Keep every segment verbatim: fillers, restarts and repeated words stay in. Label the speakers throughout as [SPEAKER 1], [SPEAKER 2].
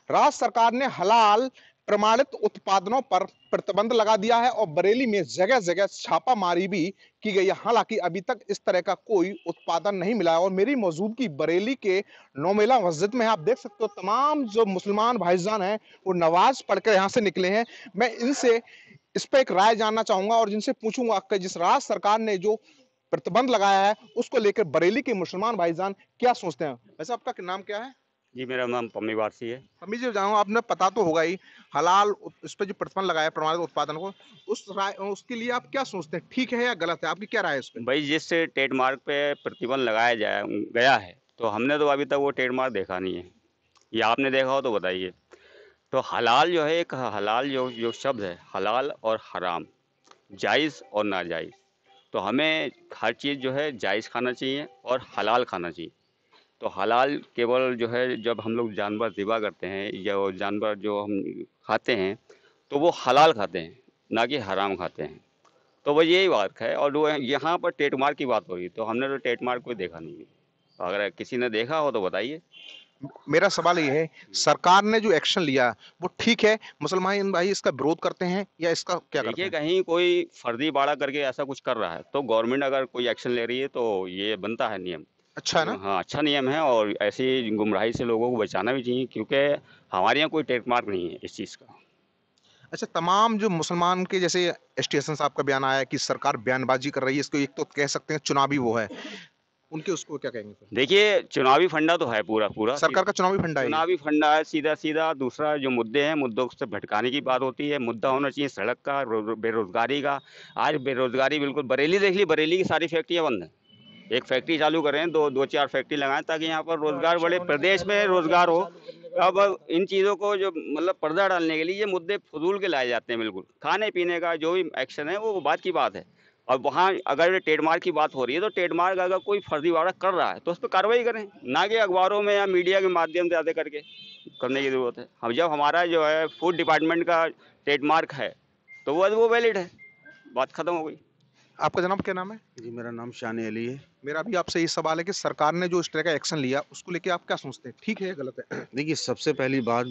[SPEAKER 1] राज्य सरकार ने हलाल प्रमाणित उत्पादनों पर प्रतिबंध लगा दिया है और बरेली में जगह-जगह छापामारी भी की गई है। हालांकि अभी तक इस तरह का कोई उत्पादन नहीं मिला है और मेरी मौजूदगी बरेली के नौमेला मस्जिद में है। आप देख सकते हो तमाम जो मुसलमान भाईजान हैं वो नमाज पढ़कर यहाँ से निकले हैं। मैं इनसे इस पे एक राय जानना चाहूंगा और जिनसे पूछूंगा कि जिस राज्य सरकार ने जो प्रतिबंध लगाया है उसको लेकर बरेली के मुसलमान भाईजान क्या सोचते हैं। वैसे आपका नाम क्या है?
[SPEAKER 2] जी, मेरा नाम पम्मी वारसी है।
[SPEAKER 1] हमें जो जानूँ आपने पता तो होगा ही, हलाल उत इस पे जो प्रतिबंध लगाया है प्रमाणित उत्पादन को, उस राय उसके लिए आप क्या सोचते हैं? ठीक है या गलत है? आपकी क्या राय है इस पे?
[SPEAKER 2] भई जिस ट्रेडमार्क पे प्रतिबंध लगाया जाया गया है, तो हमने तो अभी तक वो ट्रेडमार्क देखा नहीं है। या आपने देखा हो तो बताइए। तो हलाल जो है एक हलाल जो जो शब्द है, हलाल और हराम, जायज़ और नाजायज़। तो हमें हर चीज़ जो है जायज़ खाना चाहिए और हलाल खाना चाहिए। तो हलाल केवल जो है जब हम लोग जानवर ज़िबा करते हैं या वो जानवर जो हम खाते हैं, तो वो हलाल खाते हैं, ना कि हराम खाते हैं। तो बस यही बात है और वो यहाँ पर ट्रेडमार्क की बात हो रही है, तो हमने तो ट्रेडमार्क कोई देखा नहीं है। अगर किसी ने देखा हो तो बताइए?
[SPEAKER 1] म मेरा सवाल ये है, सरकार ने जो एक्शन लिया, वो ठीक है? मुसलमान भाई इसका विरोध करते हैं या इसका क्या करते
[SPEAKER 2] देखिए,
[SPEAKER 1] हैं?
[SPEAKER 2] कहीं कोई फर्जीवाड़ा करके ऐसा कुछ कर रहा है, तो गवर्नमेंट अगर कोई एक्शन ले रही है, तो ये बनता है नियम।
[SPEAKER 1] अच्छा है
[SPEAKER 2] तो
[SPEAKER 1] ना?
[SPEAKER 2] हाँ, अच्छा नियम है और ऐसी गुमराही से लोगों को बचाना भी चाहिए क्योंकि हमारे यहाँ कोई ट्रेडमार्क नहीं है इस चीज़ का।
[SPEAKER 1] अच्छा तमाम जो मुसलमान के जैसे स्टेशन साहब का बयान आया है कि सरकार बयानबाज़ी कर रही है, इसको एक तो कह सकते हैं चुनावी वो है। उनके उसको क्या कहेंगे फिर?
[SPEAKER 2] देखिए, चुनावी फंडा तो है पूरा-पूरा सी
[SPEAKER 1] सरकार का चुनावी फंडा है ये।
[SPEAKER 2] चुनावी फंडा है सीधा-सीधा। दूसरा जो मुद्दे हैं, मुद्दों से भटकाने की बात होती है। मुद्दा होना चाहिए सड़क का, रो रो बेरोज़गारी का। आज बेरोज़गारी बिल्कुल बरेली देख ली, बरेली की सारी फैक्ट्रियाँ बंद हैं। एक फैक्ट्री चालू करें, दो दो चार फैक्ट्री लगाएँ ताकि यहाँ पर रोज़गार बढ़े, प्रदेश में रोज़गार हो। अब इन चीज़ों को जो मतलब पर्दा डालने के लिए ये मुद्दे फ़ुज़ूल के लाए जाते हैं बिल्कुल। खाने-पीने का जो भी एक्शन है, वो बात की बात है। और वहाँ अगर ट्रेडमार्क की बात हो रही है, तो ट्रेडमार्क अगर कोई फर्जीवाड़ा कर रहा है, तो उस पे कार्रवाई करें, ना कि अखबारों में या मीडिया के माध्यम से ऐसे करके करने की ज़रूरत है। अब जब हमारा जो है फूड डिपार्टमेंट का ट्रेडमार्क है, तो वो वो वैलिड है, बात खत्म हो गई।
[SPEAKER 1] आपका जनाब क्या नाम है?
[SPEAKER 3] जी, मेरा नाम शान अली है।
[SPEAKER 1] मेरा भी आपसे ये सवाल है कि सरकार ने जो इस तरह का एक्शन लिया, उसको लेके आप क्या सोचते हैं? ठीक है या गलत है?
[SPEAKER 3] देखिए, सबसे पहली बात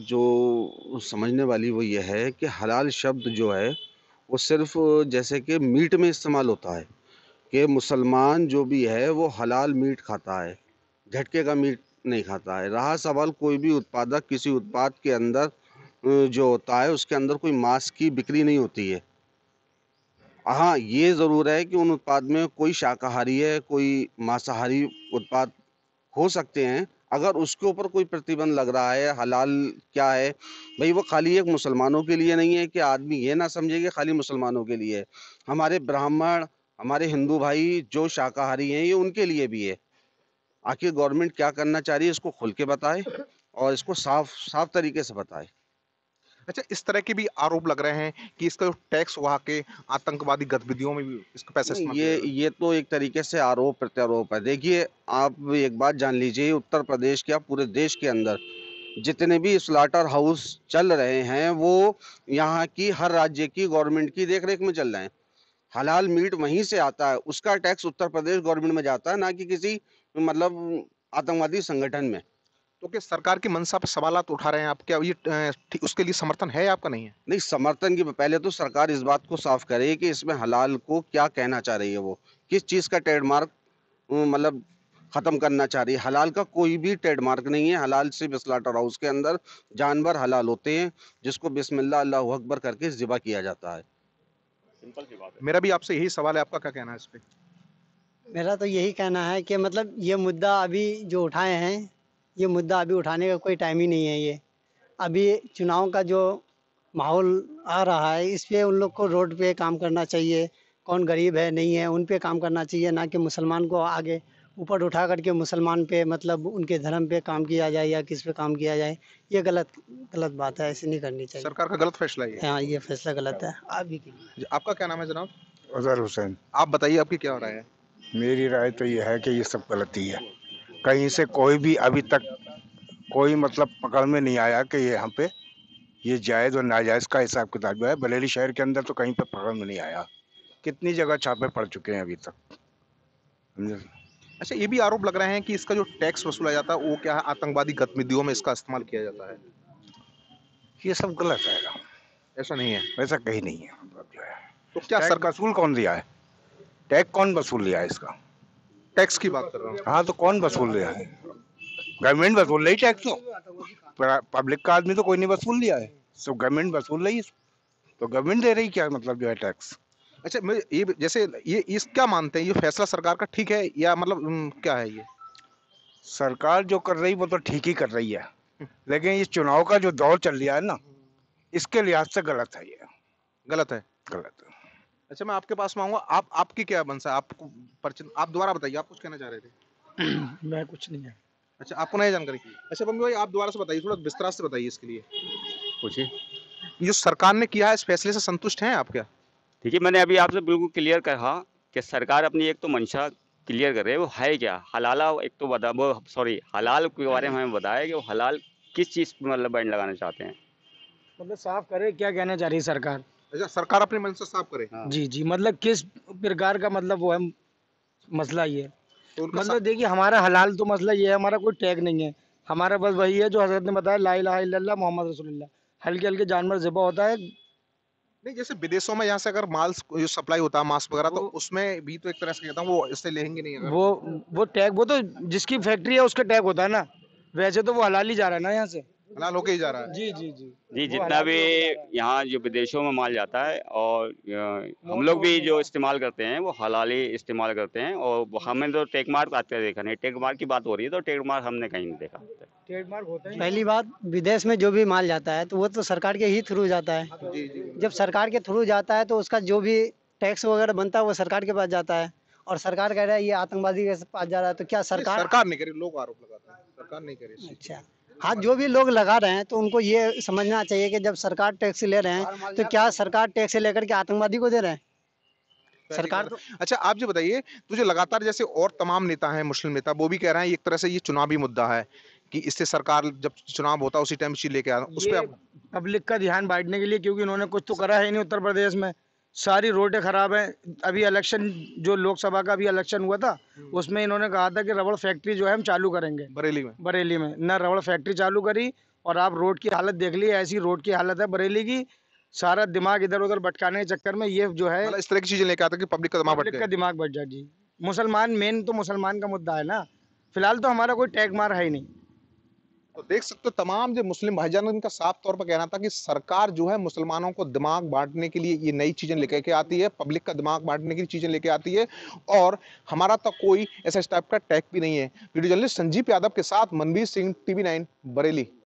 [SPEAKER 3] जो समझने वाली वो ये है कि हलाल शब्द जो है, वो सिर्फ़ जैसे कि मीट में इस्तेमाल होता है, कि मुसलमान जो भी है वो हलाल मीट खाता है, झटके का मीट नहीं खाता है। रहा सवाल कोई भी उत्पादक किसी उत्पाद के अंदर अ, जो होता है उसके अंदर कोई मांस की बिक्री नहीं होती है। हाँ, ये ज़रूर है कि उन उत्पाद में कोई शाकाहारी है, कोई मांसाहारी उत्पाद हो सकते हैं। अगर उसके ऊपर कोई प्रतिबंध लग रहा है, हलाल क्या है, भई वो खाली एक मुसलमानों के लिए नहीं है कि आदमी ये ना समझे कि खाली मुसलमानों के लिए है। हमारे ब्राह्मण, हमारे हिंदू भाई जो शाकाहारी हैं, ये उनके लिए भी है। आखिर गवर्नमेंट क्या करना चाह रही है इसको खुल के बताए और इसको साफ साफ तरीके से बताए।
[SPEAKER 1] अच्छा इस तरह के भी आरोप लग रहे हैं कि इसका जो टैक्स वहाँ के आतंकवादी गतिविधियों में भी इसका पैसा
[SPEAKER 3] नहीं,
[SPEAKER 1] इस्तेमाल किया
[SPEAKER 3] ये
[SPEAKER 1] जा रहा है।
[SPEAKER 3] ये तो एक तरीके से आरोप-प्रत्यारोप है। देखिए, आप एक बात जान लीजिए, उत्तर प्रदेश क्या पूरे देश के अंदर जितने भी स्लॉटर हाउस चल रहे हैं, वो यहाँ की हर राज्य की गवर्नमेंट की देख-रेख में चल रहे हैं। हलाल मीट वहीं से आता है, उसका टैक्स उत्तर प्रदेश गवर्नमेंट में जाता है, ना कि किसी मतलब आतंकवादी संगठन में।
[SPEAKER 1] तो क्या सरकार की मंशा पे सवालात उठा रहे हैं आप? क्या ये अ, ठीक उसके लिए समर्थन है आपका नहीं है?
[SPEAKER 3] नहीं, समर्थन की पहले तो सरकार इस बात को साफ करे कि इसमें हलाल को क्या कहना चाह रही है वो? किस चीज़ का ट्रेडमार्क अ, मतलब ख़त्म करना चाह रही है? हलाल का कोई भी ट्रेडमार्क नहीं है, हलाल सिर्फ़ स्लॉटर हाउस के अंदर जानवर हलाल होते हैं, जिसको बिस्मिल्लाह, अल्लाहू अकबर करके ज़िबा किया जाता है।
[SPEAKER 2] सिंपल सी बात है।
[SPEAKER 1] मेरा भी आपसे यही सवाल है, आपका क्या कहना है इस पे?
[SPEAKER 4] मेरा तो यही कहना है कि मतलब ये मुद्दा अभी जो उठाए हैं, ये मुद्दा अभी उठाने का कोई टाइम ही नहीं है ये। अभी चुनाव का जो माहौल आ रहा है, इस पे उन लोग को रोड पे काम करना चाहिए। कौन गरीब है, नहीं है, उन पे काम करना चाहिए, ना कि मुसलमान को आगे ऊपर उठा कर के मुसलमान पे मतलब उनके धर्म पे काम किया जाए या किस पे काम किया जाए। ये गलत गलत बात है, ऐसे नहीं करनी चाहिए।
[SPEAKER 1] सरकार का गलत फैसला है ये।
[SPEAKER 4] हाँ, ये फैसला गलत है, अभी के लिए।
[SPEAKER 1] जी, आपका क्या नाम है जनाब?
[SPEAKER 5] अज़हर हुसैन।
[SPEAKER 1] आप बताइए आपकी क्या राय है?
[SPEAKER 5] मेरी राय तो ये है कि ये सब गलती है। कहीं से कोई भी अभी तक कोई मतलब पकड़ में नहीं आया कि ये यहाँ पे ये जायज़ और नाजायज़ का हिसाब-किताब जो है, बरेली शहर के अंदर तो कहीं पे पकड़ में नहीं आया। कितनी जगह छापे पड़ चुके हैं अभी तक। समझे?
[SPEAKER 1] अच्छा ये भी आरोप लग रहे हैं कि इसका जो टैक्स वसूला जाता है वो क्या है आतंकवादी गतिविधियों में इसका इस्तेमाल किया जाता है।
[SPEAKER 5] ये सब गलत है,
[SPEAKER 1] ऐसा नहीं है
[SPEAKER 5] वैसा कहीं नहीं है। मतलब जो है
[SPEAKER 1] तो क्या
[SPEAKER 5] टैक्स
[SPEAKER 1] सरकार
[SPEAKER 5] वसूल कौन दिया है, टैक्स कौन वसूल लिया है इसका?
[SPEAKER 1] टैक्स की बात कर रहा हूँ।
[SPEAKER 5] हाँ तो कौन वसूल रहा है? गवर्नमेंट वसूल रही टैक्स तो, पब्लिक का आदमी तो कोई नहीं वसूल लिया है, सब गवर्नमेंट वसूल रही है। तो गवर्नमेंट दे रही क्या मतलब जो है टैक्स?
[SPEAKER 1] अच्छा मैं ये जैसे ये इस क्या मानते हैं, ये फैसला सरकार का ठीक है या मतलब हम्म, क्या है ये?
[SPEAKER 5] सरकार जो कर रही वो तो ठीक ही कर रही है, लेकिन ये चुनाव का जो दौर चल रहा है ना, इसके लिहाज से गलत है, ये
[SPEAKER 1] गलत है।
[SPEAKER 5] गलत है।
[SPEAKER 1] अच्छा मैं आपके पास में आऊंगा, आप आपकी क्या मंशा है? आपको परिचित, आप दोबारा बताइए, आप कुछ कहना चाह रहे थे?
[SPEAKER 6] मैं कुछ नहीं है।
[SPEAKER 1] अच्छा आपको नहीं जानकारी। अच्छा बम्बी भाई आप दोबारा से बताइए, थोड़ा विस्तार से बताइए इसके लिए।
[SPEAKER 2] पूछिए।
[SPEAKER 1] ये जो सरकार ने किया है इस फैसले से संतुष्ट हैं आप क्या?
[SPEAKER 2] देखिए मैंने अभी आपसे बिल्कुल क्लियर कहा कि सरकार अपनी एक तो मंशा क्लियर कर रही है, वो है क्या हलाला, एक तो बता वो सॉरी हलाल के बारे में हमें बताया कि वो हलाल किस चीज़ पे मतलब बैंड लगाना चाहते हैं।
[SPEAKER 6] मतलब साफ करे क्या कहना चाह रही है सरकार।
[SPEAKER 1] अच्छा सरकार अपनी मंशा साफ करे।
[SPEAKER 2] हाँ।
[SPEAKER 6] जी जी, मतलब किस प्रकार का मतलब वो है मसला ये है।
[SPEAKER 1] तो उनका
[SPEAKER 6] मतलब देखिए हमारा हलाल तो मसला ये है, हमारा कोई टैग नहीं है, हमारा बस वही है जो हजरत ने बताया ला इलाहा इल्लल्लाह मोहम्मद रसूलुल्लाह। हल्के हल्के जानवर ज़िबा होता है।
[SPEAKER 1] नहीं, जैसे विदेशों में यहाँ से अगर माल जो सप्लाई होता है मांस वगैरह, तो
[SPEAKER 6] वो-
[SPEAKER 1] उसमें भी तो एक तरह से कहता हूँ वो इससे लेंगे नहीं अगर।
[SPEAKER 6] वो वो टैग वो तो जिसकी फैक्ट्री है उसका टैग होता है ना, वैसे तो वो हलाल ही जा रहा है ना यहाँ से।
[SPEAKER 1] हलाल होके ही जा रहा है।
[SPEAKER 6] जी जी जी
[SPEAKER 2] जी
[SPEAKER 6] वो
[SPEAKER 2] जितना
[SPEAKER 6] हलाल
[SPEAKER 2] भी
[SPEAKER 6] ही होके जा रहा है।
[SPEAKER 2] यहाँ जो विदेशों में माल जाता है और अ, हम लोग भी जो इस्तेमाल करते हैं वो हलाल ही इस्तेमाल करते हैं, और वो हमें तो टेक मार्क आते देखा नहीं, टेक मार्क की बात हो रही है तो टेक मार्क हमने कहीं नहीं देखा।
[SPEAKER 6] ट्रेडमार्क होता है।
[SPEAKER 4] पहली बात, विदेश में जो भी माल जाता है तो वो तो सरकार के ही थ्रू जाता है।
[SPEAKER 1] जी जी।
[SPEAKER 4] जब सरकार के थ्रू जाता है तो उसका जो भी टैक्स वगैरह बनता है वो सरकार के पास जाता है, और सरकार कह रहा है ये आतंकवादी के पास जा रहा है, तो क्या सरकार?
[SPEAKER 1] सरकार नहीं करे, लोग आरोप लगाते हैं, सरकार नहीं करे इस चीज़ पे।
[SPEAKER 4] अच्छा हाँ, जो भी लोग लगा रहे हैं तो उनको ये समझना चाहिए कि जब सरकार टैक्स ले रहे हैं तो क्या सरकार टैक्स लेकर के आतंकवादी को दे रहे हैं?
[SPEAKER 1] पहली
[SPEAKER 4] सरकार
[SPEAKER 1] बात
[SPEAKER 4] तो
[SPEAKER 1] है। अच्छा आप जो बताइए, तो जो लगातार जैसे और तमाम नेता हैं मुस्लिम नेता, वो भी कह रहे हैं एक तरह से ये चुनावी मुद्दा है कि इससे सरकार जब चुनाव होता है उसी टाइम चीज लेके आ, उस पे
[SPEAKER 6] ये
[SPEAKER 1] आप
[SPEAKER 6] पब्लिक का ध्यान बांटने के लिए, क्योंकि इन्होंने कुछ तो करा है ही नहीं उत्तर प्रदेश में। सारी रोडें खराब हैं। अभी इलेक्शन जो लोकसभा का अभी इलेक्शन हुआ था उसमें इन्होंने कहा था कि रबड़ फैक्ट्री जो है हम चालू करेंगे
[SPEAKER 1] बरेली में।
[SPEAKER 6] बरेली में। ना रबड़ फैक्ट्री चालू करी, और आप रोड की हालत देख ली, ऐसी रोड की हालत है बरेली की। सारा दिमाग इधर उधर भटकाने के चक्कर में ये जो है
[SPEAKER 1] मतलब इस तरह की चीजें लेके आता है कि पब्लिक का दिमाग भटके।
[SPEAKER 6] पब्लिक का दिमाग भट जाए। जी, मुसलमान मेन तो मुसलमान का मुद्दा है ना। फिलहाल तो हमारा कोई टैग मार है ही नहीं।
[SPEAKER 1] तो देख सकते हो तमाम जो मुस्लिम भाईजान, उनका साफ तौर पर कहना था कि सरकार जो है मुसलमानों को दिमाग बांटने के लिए ये नई चीजें लेकर के आती है, पब्लिक का दिमाग बांटने के लिए चीजें लेके आती है, और हमारा तो कोई ऐसा इस टाइप का टैग भी नहीं है। वीडियो जर्नलिस्ट संजीव यादव के साथ मनवीर सिंह, टीवी नाइन बरेली।